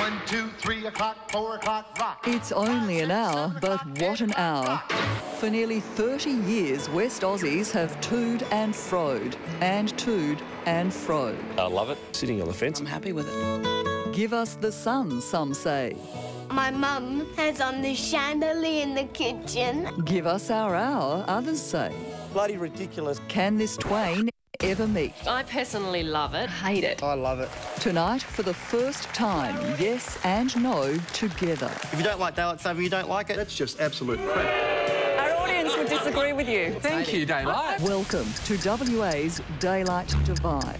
1, 2, 3 o'clock, 4 o'clock, rock. It's only an hour, but what an hour. For nearly 30 years, West Aussies have tooed and froed, and tooed and froed. I love it. Sitting on the fence. I'm happy with it. Give us the sun, some say. My mum has on the chandelier in the kitchen. Give us our hour, others say. Bloody ridiculous. Can this twain ever meet? I personally love it. Hate it. I love it. Tonight, for the first time, yes and no together. If you don't like daylight saving, you don't like it. That's just absolute crap. Our audience would disagree with you. Thank you, Daylight. Welcome to WA's Daylight Divide.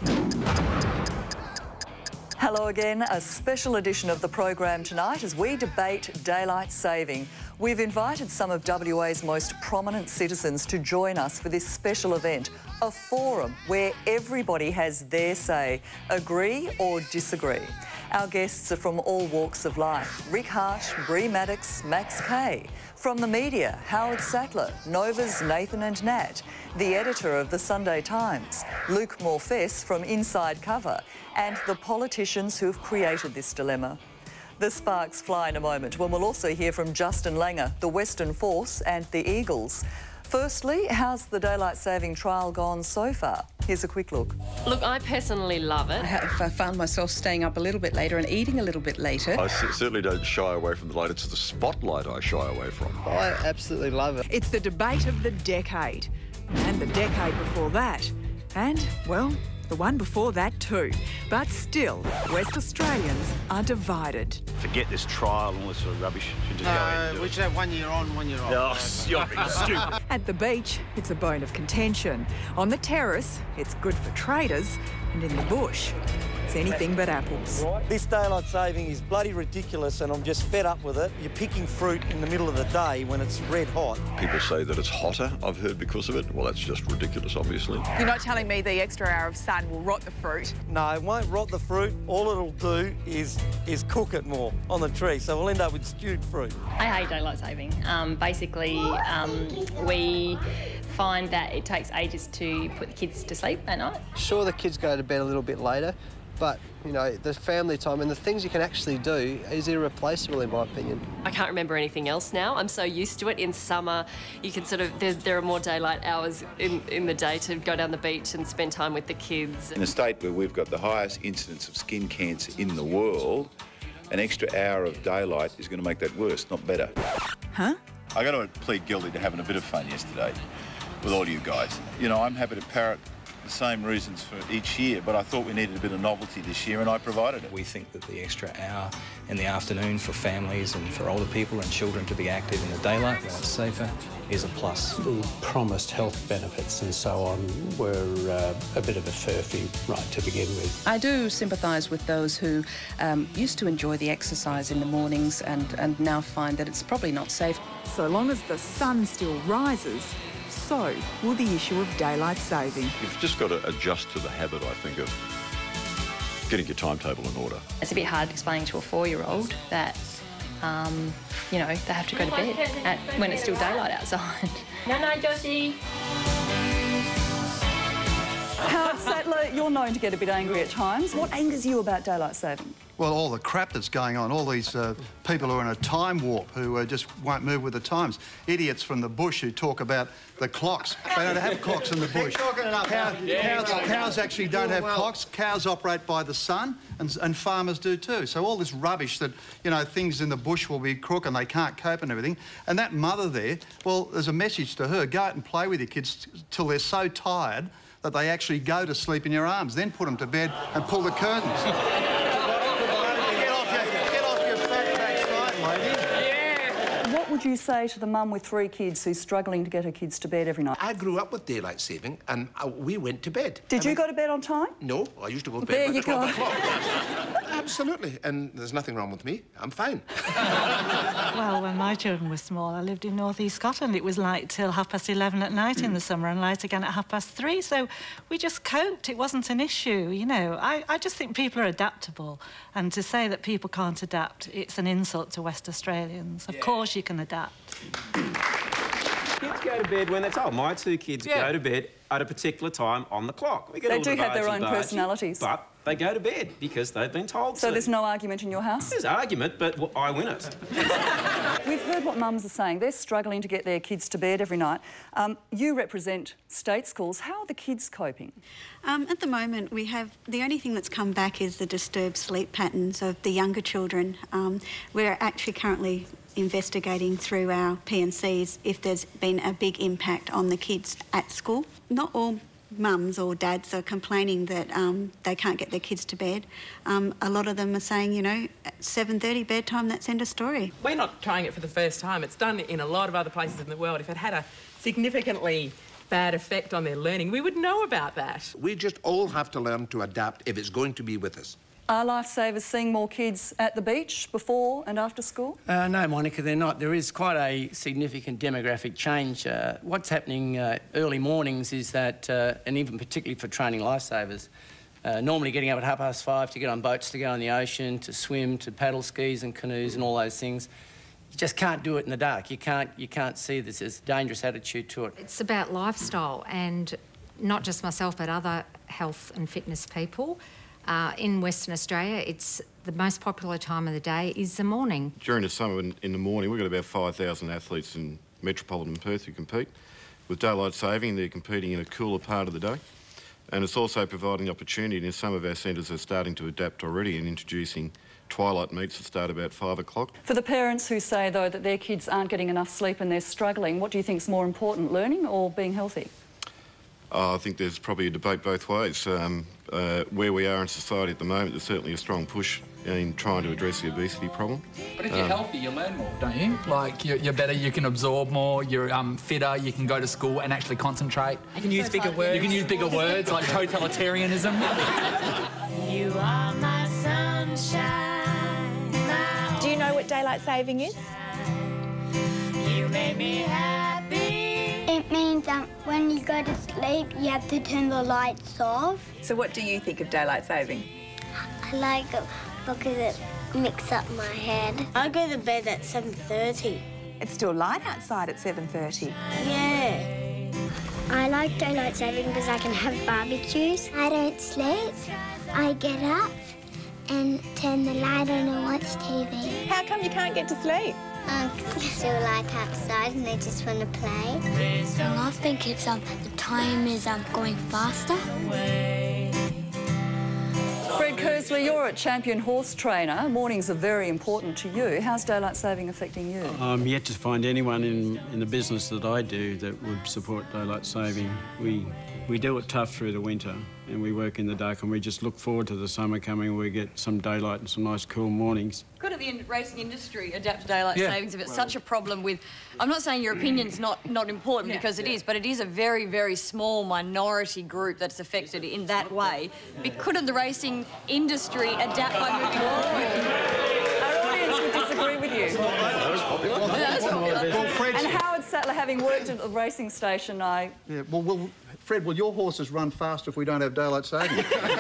Hello again, a special edition of the program tonight as we debate daylight saving. We've invited some of WA's most prominent citizens to join us for this special event, a forum where everybody has their say, agree or disagree. Our guests are from all walks of life. Rick Hart, Bree Maddox, Max Kay. From the media, Howard Sattler, Nova's Nathan and Nat, the editor of the Sunday Times, Luke Morfess from Inside Cover, and the politicians who've created this dilemma. The sparks fly in a moment when we'll also hear from Justin Langer, the Western Force and the Eagles. Firstly, how's the daylight saving trial gone so far? Here's a quick look. Look, I personally love it. I found myself staying up a little bit later and eating a little bit later. I certainly don't shy away from the light. It's the spotlight I shy away from. I absolutely love it. It's the debate of the decade. And the decade before that. And, well, the one before that too. But still, West Australians are divided. Forget this trial and all this sort of rubbish. Should just go ahead and do We it. should have 1 year on, 1 year off. Oh, you're being stupid. At the beach, it's a bone of contention. On the terrace, it's good for traders. And in the bush, it's anything but apples. This daylight saving is bloody ridiculous and I'm just fed up with it. You're picking fruit in the middle of the day when it's red hot. People say that it's hotter, I've heard, because of it. Well, that's just ridiculous, obviously. You're not telling me the extra hour of sun will rot the fruit? No, it won't rot the fruit. All it'll do is cook it more on the tree, so we'll end up with stewed fruit. I hate daylight saving. Basically, we find that it takes ages to put the kids to sleep at night. Sure, the kids go to bed a little bit later, but, you know, the family time and the things you can actually do is irreplaceable, in my opinion. I can't remember anything else now. I'm so used to it. In summer, you can sort of, there are more daylight hours in the day to go down the beach and spend time with the kids. In a state where we've got the highest incidence of skin cancer in the world, an extra hour of daylight is going to make that worse, not better. Huh? I got to plead guilty to having a bit of fun yesterday with all you guys. You know, I'm happy to parrot the same reasons for each year, but I thought we needed a bit of novelty this year and I provided it. We think that the extra hour in the afternoon for families and for older people and children to be active in the daylight when it's safer is a plus. The promised health benefits and so on were a bit of a furphy right to begin with. I do sympathise with those who used to enjoy the exercise in the mornings and now find that it's probably not safe. So long as the sun still rises, so will the issue of daylight saving. You've just got to adjust to the habit, I think, of getting your timetable in order. It's a bit hard explaining to a 4-year-old that, you know, they have to go to bed when it's still daylight outside. No, Josie. Howard Sattler, you're known to get a bit angry at times. What angers you about daylight saving? Well, all the crap that's going on, all these people who are in a time warp who just won't move with the times. Idiots from the bush who talk about the clocks. They don't have clocks in the bush. Cows actually don't have clocks. Cows operate by the sun and farmers do too. So all this rubbish that, you know, things in the bush will be crook and they can't cope and everything. And that mother there, well, there's a message to her. Go out and play with your kids till they're so tired that they actually go to sleep in your arms. Then put them to bed and pull the curtains. What would you say to the mum with 3 kids who's struggling to get her kids to bed every night? I grew up with daylight saving and we went to bed. Did you go to bed on time? No, I used to go to There bed you by 12 go. o'clock. Absolutely, and there's nothing wrong with me. I'm fine. Well, when my children were small, I lived in North East Scotland. It was light till 11:30 at night in the summer and light again at 3:30. So we just coped. It wasn't an issue, you know. I just think people are adaptable. And to say that people can't adapt, it's an insult to West Australians. Of course you can adapt. kids go to bed when they're told. My two kids go to bed at a particular time on the clock. They do have their own personalities. But they go to bed because they've been told so to. there's no argument in your house? There's argument, but I win it. We've heard what mums are saying. They're struggling to get their kids to bed every night. You represent state schools. How are the kids coping? At the moment, we have... The only thing that's come back is the disturbed sleep patterns of the younger children. We're actually currently investigating through our P&Cs if there's been a big impact on the kids at school. Not all mums or dads are complaining that they can't get their kids to bed. A lot of them are saying, you know, at 7:30 bedtime, that's end of story. We're not trying it for the first time. It's done in a lot of other places in the world. If it had a significantly bad effect on their learning, we would know about that. We just all have to learn to adapt if it's going to be with us. Are lifesavers seeing more kids at the beach before and after school? No, Monica, they're not. There is quite a significant demographic change. What's happening early mornings is that, and even particularly for training lifesavers, normally getting up at 5:30 to get on boats to go in the ocean, to swim, to paddle skis and canoes and all those things. You just can't do it in the dark. You can't see this. There's a dangerous attitude to it. It's about lifestyle, and not just myself but other health and fitness people. In Western Australia, it's the most popular time of the day is the morning. During the summer in the morning, we've got about 5,000 athletes in metropolitan Perth who compete. With daylight saving, they're competing in a cooler part of the day. And it's also providing opportunity, and some of our centres are starting to adapt already and introducing twilight meets that start about 5 o'clock. For the parents who say, though, that their kids aren't getting enough sleep and they're struggling, what do you think is more important, learning or being healthy? I think there's probably a debate both ways. Where we are in society at the moment, there's certainly a strong push in trying to address the obesity problem. But if you're healthy, you learn more, don't you? Like, you're better, you can absorb more, you're fitter, you can go to school and actually concentrate. You can use bigger words. You can use bigger words, like totalitarianism. You are my sunshine. Do you know what daylight saving is? You make me happy. It means that when you go to sleep, you have to turn the lights off. So what do you think of daylight saving? I like it because it mixes up my head. I go to bed at 7:30. It's still light outside at 7:30. Yeah. I like daylight saving because I can have barbecues. I don't sleep. I get up and turn the light on and watch TV. How come you can't get to sleep? It's still light outside and they just want to play. Well, I think it's the time is going faster. Fred Kersley, you're a champion horse trainer. Mornings are very important to you. How's daylight saving affecting you? I'm yet to find anyone in the business that I do that would support daylight saving. We do it tough through the winter and we work in the dark, and we just look forward to the summer coming where we get some daylight and some nice cool mornings. Could the racing industry adapt to daylight savings if it's such a problem with... I'm not saying your opinion's not important because it is, but it is a very, very small minority group that's affected in that way. Couldn't the racing industry adapt by moving forward? Our audience would disagree with you. Well, Fred... And Howard Sattler, having worked at the racing station, Fred, will your horses run faster if we don't have daylight saving?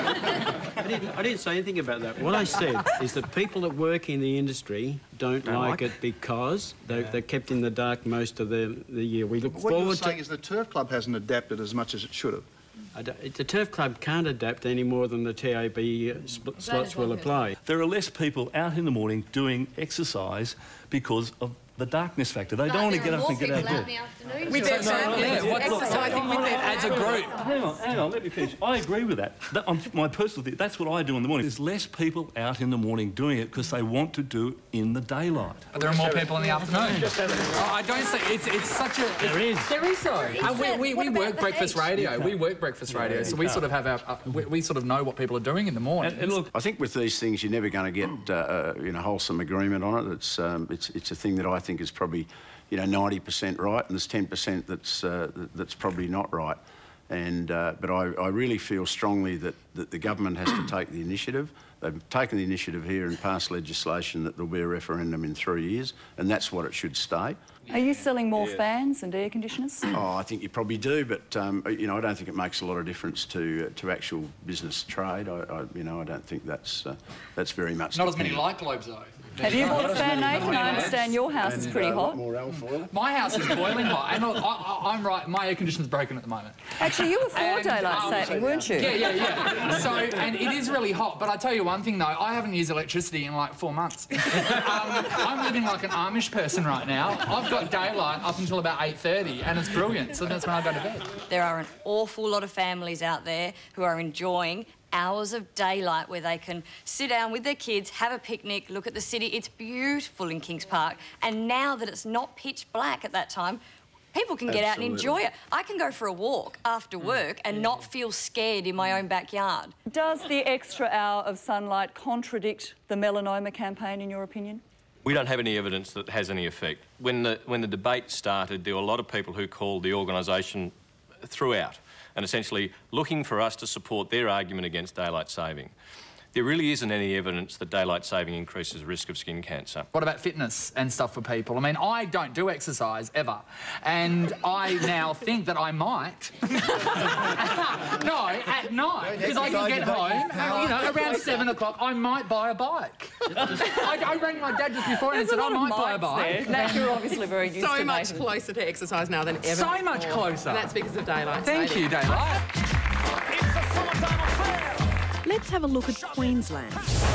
I didn't say anything about that. What I said is that people that work in the industry don't like it because they're kept in the dark most of the year. We look forward to... What you're saying is the Turf Club hasn't adapted as much as it should have. The Turf Club can't adapt any more than the TAB slots will apply. There are less people out in the morning doing exercise because of the darkness factor. They don't want to get up and get out of bed. With exercising with them as a group. Hang on, let me finish. I agree with that. My personal thing, that's what I do in the morning. There's less people out in the morning doing it because they want to do it in the daylight. There are more people in the afternoon. I don't say it's such a... There is. There is, though. We work breakfast radio. We work breakfast radio, so we sort of have we sort of know what people are doing in the morning. And look, I think with these things, you're never going to get wholesome agreement on it. It's a thing that I think is probably 90% right, and there's 10% that's probably not right. And but I really feel strongly that the government has to take the initiative. They've taken the initiative here and passed legislation that there'll be a referendum in 3 years, and that's what it should stay. Are you selling more fans and air conditioners? Oh, I think you probably do, but I don't think it makes a lot of difference to actual business trade. I don't think that's very much. Not as many light globes though. Have you bought a fan, Nathan? I understand your house is pretty hot. More alfoil. My house is boiling hot. And look, I'm right, my air conditioner's broken at the moment. Actually, you were for daylight saving, weren't you? Yeah. So, and it is really hot, but I tell you one thing though, I haven't used electricity in like 4 months. I'm living like an Amish person right now. I've got daylight up until about 8:30 and it's brilliant, so that's when I go to bed. There are an awful lot of families out there who are enjoying hours of daylight where they can sit down with their kids, have a picnic, look at the city. It's beautiful in Kings Park. And now that it's not pitch black at that time, people can get out and enjoy it. I can go for a walk after work and not feel scared in my own backyard. Does the extra hour of sunlight contradict the melanoma campaign, in your opinion? We don't have any evidence that has any effect. When the debate started, there were a lot of people who called the organisation throughout and essentially looking for us to support their argument against daylight saving. There really isn't any evidence that daylight saving increases the risk of skin cancer. What about fitness and stuff for people? I mean, I don't do exercise ever, and I now think that I might. No, at night, because I can get home, you know, around 7 o'clock, I might buy a bike. I rang my dad just before and said I might buy a bike. Nat, you're obviously very used to So much closer to exercise now than ever. So much closer. And that's because of daylight Thank saving. you, daylight. Let's have a look at Queensland.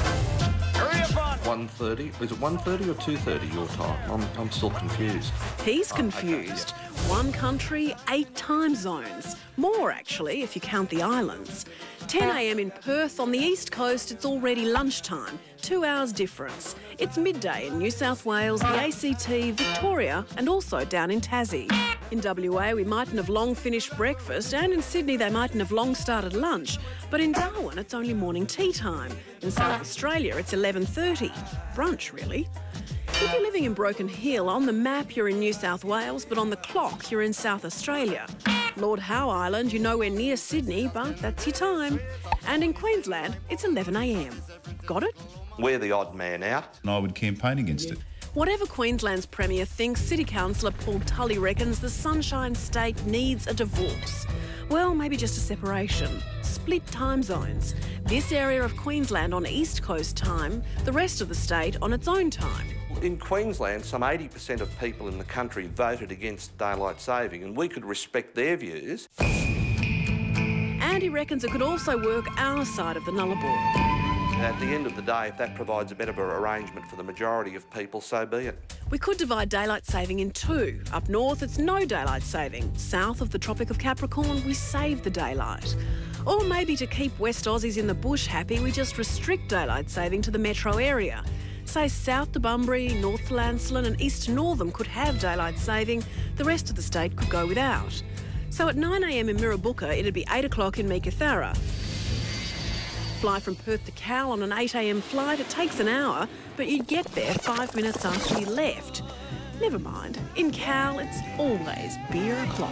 1:30. Is it 1:30 or 2:30 your time? I'm still confused. He's confused. One country, 8 time zones. More, actually, if you count the islands. 10 a.m. in Perth. On the east coast, it's already lunchtime. 2 hours difference. It's midday in New South Wales, the ACT, Victoria, and also down in Tassie. In WA, we mightn't have long finished breakfast, and in Sydney, they mightn't have long started lunch. But in Darwin, it's only morning tea time. In South Australia, it's 11:30. Brunch, really. If you're living in Broken Hill, on the map you're in New South Wales, but on the clock you're in South Australia. Lord Howe Island, you're nowhere near Sydney, but that's your time. And in Queensland, it's 11 a.m. Got it? We're the odd man out. And I would campaign against it. Whatever Queensland's Premier thinks, City Councillor Paul Tully reckons the Sunshine State needs a divorce. Well, maybe just a separation. Split time zones. This area of Queensland on East Coast time, the rest of the state on its own time. In Queensland, some 80% of people in the country voted against daylight saving, and we could respect their views. And he reckons it could also work our side of the Nullarbor. At the end of the day, if that provides a better arrangement for the majority of people, so be it. We could divide daylight saving in 2. Up north, it's no daylight saving. South of the Tropic of Capricorn, we save the daylight. Or maybe to keep West Aussies in the bush happy, we just restrict daylight saving to the metro area. Say south to Bunbury, north to Lancelin and east to Northam could have daylight saving, the rest of the state could go without. So at 9 a.m. in Mirrabooka, it'd be 8 o'clock in Meekatharra. Fly from Perth to Cal on an 8 a.m. flight, it takes an hour, but you'd get there 5 minutes after you left. Never mind, in Cal, it's always beer o'clock.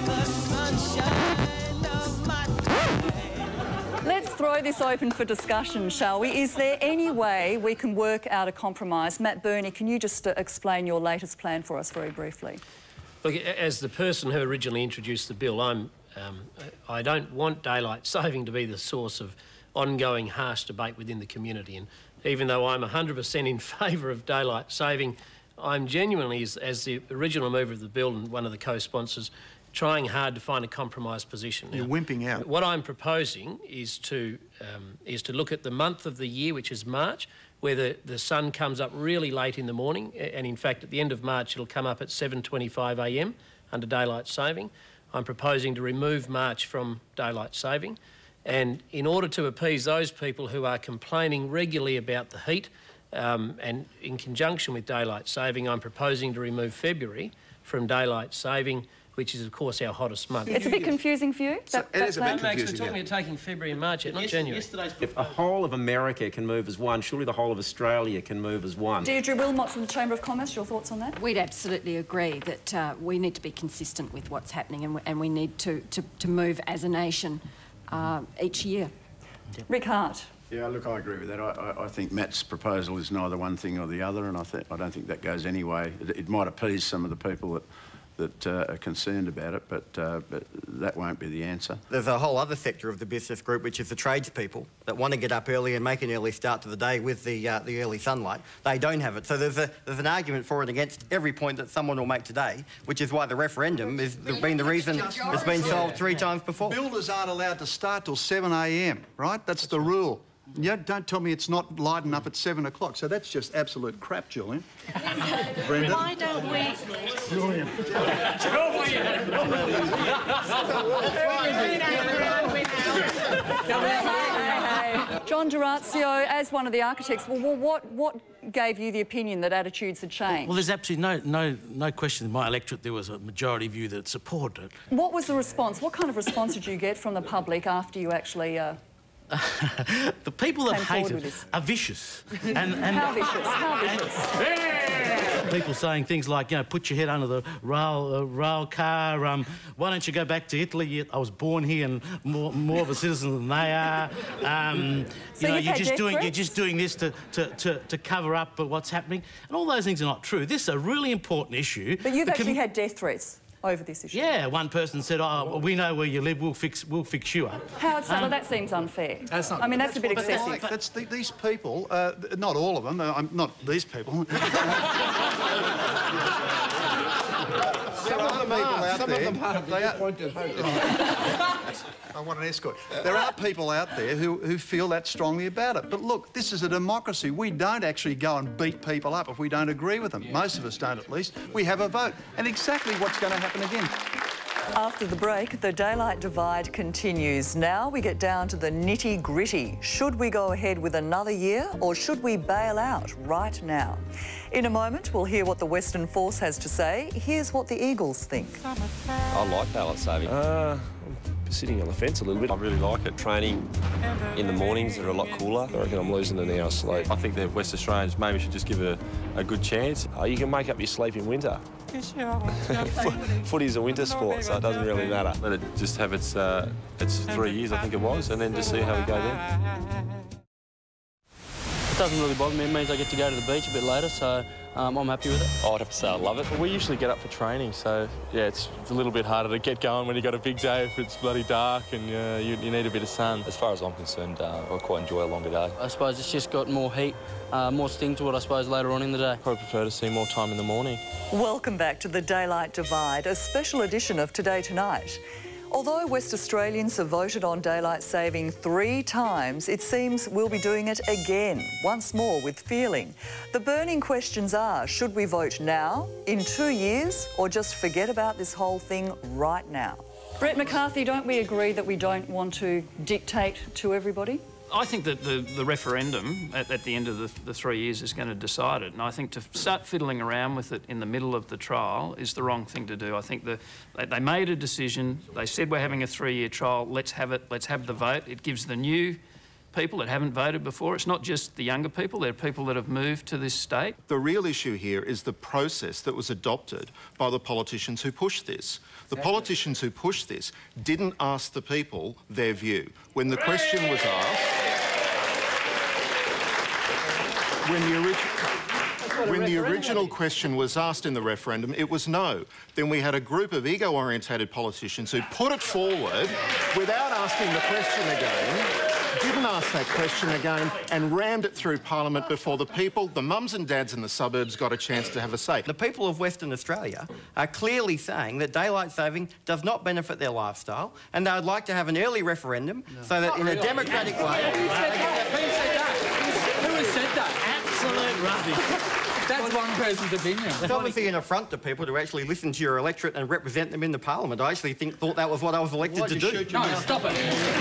Let's throw this open for discussion, shall we? Is there any way we can work out a compromise? Matt Burney, can you just explain your latest plan for us very briefly? Look, as the person who originally introduced the bill, I don't want daylight saving to be the source of ongoing harsh debate within the community. And even though I'm 100% in favour of daylight saving, I'm genuinely, as the original mover of the bill and one of the co-sponsors, trying hard to find a compromise position. You're wimping out. What I'm proposing is to look at the month of the year, which is March, where the sun comes up really late in the morning, and in fact at the end of March it'll come up at 7:25 a.m. under daylight saving. I'm proposing to remove March from daylight saving, and in order to appease those people who are complaining regularly about the heat, and in conjunction with daylight saving, I'm proposing to remove February from daylight saving, which is, of course, our hottest month. It's a bit confusing for you? It is a bit confusing. We're talking about taking February and March, not January. If the whole of America can move as one, surely the whole of Australia can move as one. Deirdre Wilmot from the Chamber of Commerce, your thoughts on that? We'd absolutely agree that we need to be consistent with what's happening, and we need to move as a nation each year. Rick Hart. Yeah, look, I agree with that. I think Matt's proposal is neither one thing or the other, and I don't think that goes any way. It might appease some of the people that are concerned about it, but that won't be the answer. There's a whole other sector of the business group, which is the tradespeople that want to get up early and make an early start to the day with the early sunlight. They don't have it. So there's an argument for and against every point that someone will make today, which is why the referendum has been the reason it's been solved 3 times before. Builders aren't allowed to start till 7 a.m, right? That's the rule. Yeah, don't tell me it's not lighting up at 7 o'clock. So that's just absolute crap, Julian. Brendan? Why don't we... Julian. John Durazio, as one of the architects, well, what gave you the opinion that attitudes had changed? Well, there's absolutely no question in my electorate there was a majority view that supported it. What was the response? What kind of response did you get from the public after you actually... The people that hate it are vicious. How vicious? How vicious? People saying things like, you know, put your head under the rail car, why don't you go back to Italy? I was born here and more of a citizen than they are. So you know, you're just doing this to cover up what's happening. And all those things are not true. This is a really important issue. But you've actually had death threats over this issue. Yeah, one person said, "Oh, we know where you live. We'll fix you up." Howard Sattler, that seems unfair. That's not. I mean, that's a bit excessive. Like, that's these people, not all of them. Not these people. I want an escort. There are people out there who feel that strongly about it. But look, this is a democracy. We don't actually go and beat people up if we don't agree with them. Most of us don't, at least. We have a vote. And exactly what's going to happen again. After the break, the daylight divide continues. Now we get down to the nitty-gritty. Should we go ahead with another year or should we bail out right now? In a moment, we'll hear what the Western Force has to say. Here's what the Eagles think. I like daylight saving. I'm sitting on the fence a little bit. I really like it. Training in the mornings are a lot cooler. I reckon I'm losing an hour's sleep. I think that West Australians maybe should just give it a good chance. You can make up your sleep in winter. Footy's a winter sport, so it doesn't really matter. Let it just have its 3 years, I think it was, and then just see how we go then. It doesn't really bother me. It means I get to go to the beach a bit later, so I'm happy with it. I'd have to say I love it. We usually get up for training, so yeah, it's a little bit harder to get going when you've got a big day if it's bloody dark and you need a bit of sun. As far as I'm concerned, I quite enjoy a longer day. I suppose it's just got more heat, more sting to it, I suppose, later on in the day. Probably prefer to see more time in the morning. Welcome back to the Daylight Divide, a special edition of Today Tonight. Although West Australians have voted on daylight saving 3 times, it seems we'll be doing it again, once more with feeling. The burning questions are, should we vote now, in 2 years, or just forget about this whole thing right now? Brett McCarthy, don't we agree that we don't want to dictate to everybody? I think that the referendum at the end of the 3 years is going to decide it, and I think to start fiddling around with it in the middle of the trial is the wrong thing to do. I think they made a decision. They said we're having a 3-year trial. Let's have it. Let's have the vote. It gives the new people that haven't voted before. It's not just the younger people. There are people that have moved to this state. The real issue here is the process that was adopted by the politicians who pushed this. The politicians who pushed this didn't ask the people their view. When the question was asked... When the original question was asked in the referendum, it was no. Then we had a group of ego-orientated politicians who put it forward without asking the question again, didn't ask that question again, and rammed it through Parliament before the people, the mums and dads in the suburbs, got a chance to have a say. The people of Western Australia are clearly saying that daylight saving does not benefit their lifestyle, and they would like to have an early referendum so that in a democratic way... Who has said that? Absolute rubbish. That's one person's opinion. It's obviously an affront to people to actually listen to your electorate and represent them in the Parliament. I actually thought that was what I was elected to do. No, stop it.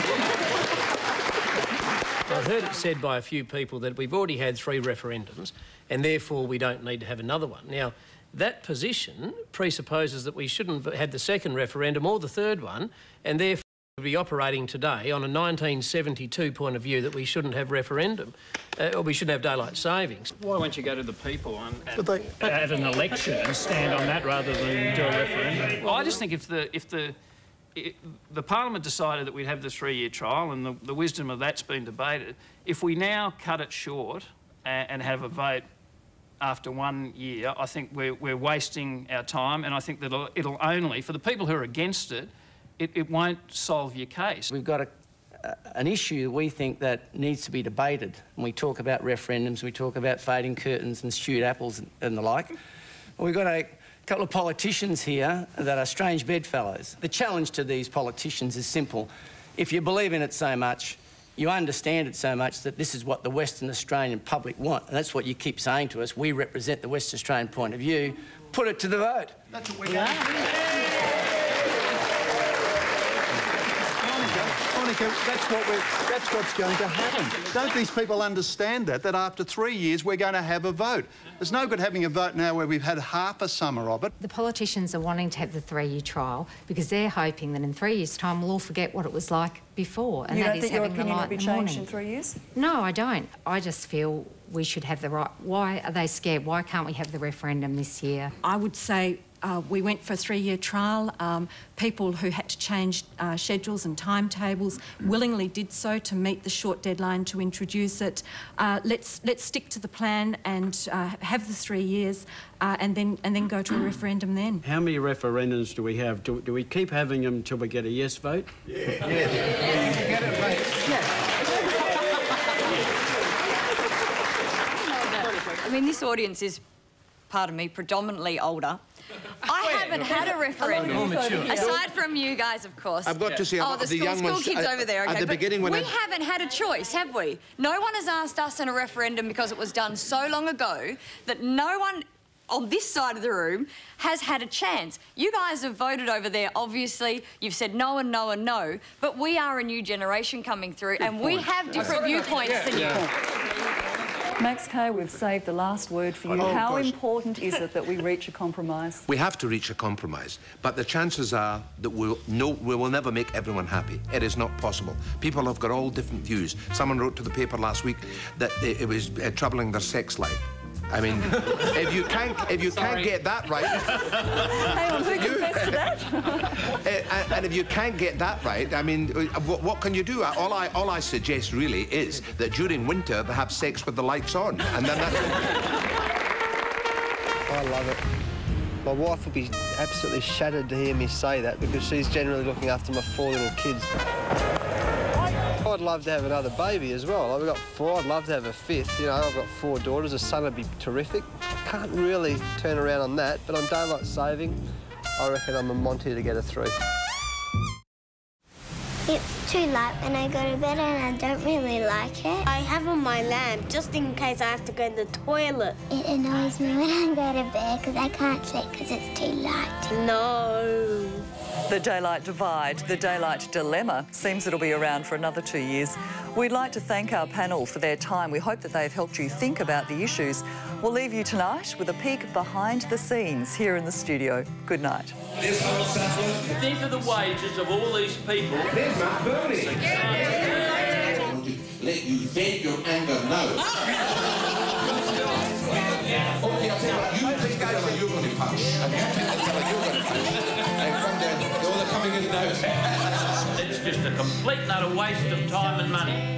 I've heard it said by a few people that we've already had 3 referendums and therefore we don't need to have another one. Now, that position presupposes that we shouldn't have had the second referendum or the third one, and therefore be operating today on a 1972 point of view that we shouldn't have referendum, or we shouldn't have daylight savings. Why won't you go to the people at an election and stand on that rather than do a referendum? Well, I just think if the Parliament decided that we'd have the 3-year trial, and the wisdom of that's been debated, if we now cut it short and have a vote after 1 year, I think we're wasting our time, and I think that it'll only, for the people who are against it, it won't solve your case. We've got an issue we think that needs to be debated. When we talk about referendums, we talk about fading curtains and stewed apples and the like. We've got a couple of politicians here that are strange bedfellows. The challenge to these politicians is simple. If you believe in it so much, you understand it so much that this is what the Western Australian public want, and that's what you keep saying to us. We represent the Western Australian point of view. Put it to the vote. That's what we're going to do. Monika, that's what's going to happen. Don't these people understand that after 3 years we're going to have a vote? There's no good having a vote now where we've had half a summer of it. The politicians are wanting to have the 3-year trial because they're hoping that in 3 years' time we'll all forget what it was like before. And you that don't is think your having the opinion light will be in the changed morning. in 3 years? No, I don't. I just feel we should have the right... Why are they scared? Why can't we have the referendum this year? I would say we went for a 3-year trial. People who had to change schedules and timetables willingly did so to meet the short deadline to introduce it. Let's stick to the plan and have the 3 years and then go to a referendum then. How many referendums do we have? Do we keep having them until we get a yes vote? Yes. Get it, mate. I mean, this audience is, pardon me, predominantly older. I haven't had a referendum. Aside from you guys, of course. I've got to say, the young school ones, kids over there. Okay, at the beginning when we haven't had a choice, have we? No one has asked us in a referendum because it was done so long ago that no one on this side of the room has had a chance. You guys have voted over there, obviously. You've said no and no and no, but we are a new generation coming through and we have different viewpoints than you. Max Kay, we've saved the last word for you. How important is it that we reach a compromise? We have to reach a compromise, but the chances are that we will never make everyone happy. It is not possible. People have got all different views. Someone wrote to the paper last week that it was troubling their sex life. I mean, if you can't get that right... Hang on, who confessed to that? And if you can't get that right, I mean, what can you do? All I suggest really is that during winter they have sex with the lights on, and then that's... I love it. My wife would be absolutely shattered to hear me say that because she's generally looking after my 4 little kids. I'd love to have another baby as well. I've got 4, I'd love to have a 5th. You know, I've got 4 daughters, a son would be terrific. I can't really turn around on that, but on daylight saving, I reckon I'm a Monty to get a 3. It's too late when I go to bed and I don't really like it. I have on my lamp just in case I have to go to the toilet. It annoys me when I go to bed because I can't sleep because it's too light. No. The daylight divide, the daylight dilemma, seems it'll be around for another 2 years. We'd like to thank our panel for their time. We hope that they've helped you think about the issues. We'll leave you tonight with a peek behind the scenes here in the studio. Good night. Think of the wages of all these people. There's Matt Burney. Let you vent your anger now. Okay, I'll tell you what, you take the fella you're going to punch, and you take the fella you're going to punch. And come down, they're coming in now. It's just a complete and utter waste of time and money.